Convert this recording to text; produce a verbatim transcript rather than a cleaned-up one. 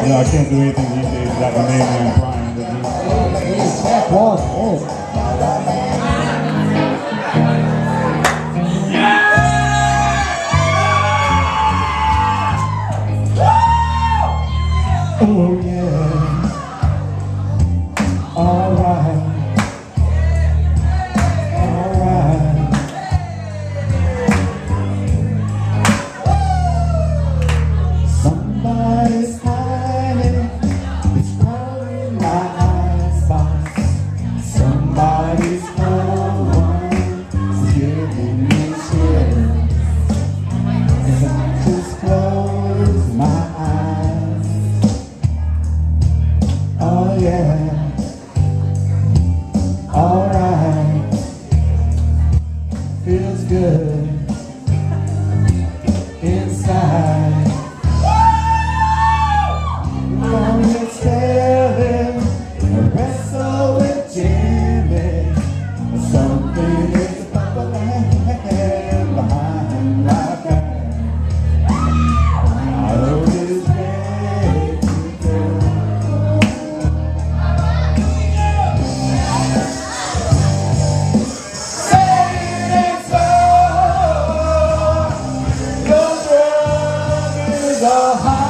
You know, I can't do anything these days without my name and Brian. He's back one. Oh. Oh yeah, alright, alright. Somebody's hiding, it's probably my icebox. Somebody's home is giving me chills. As I just close my eyes. Oh yeah, alright, feels good inside. Long as sailing, a wrestle with Jimmy, something is bubbling behind my back. I know it's ready to go. The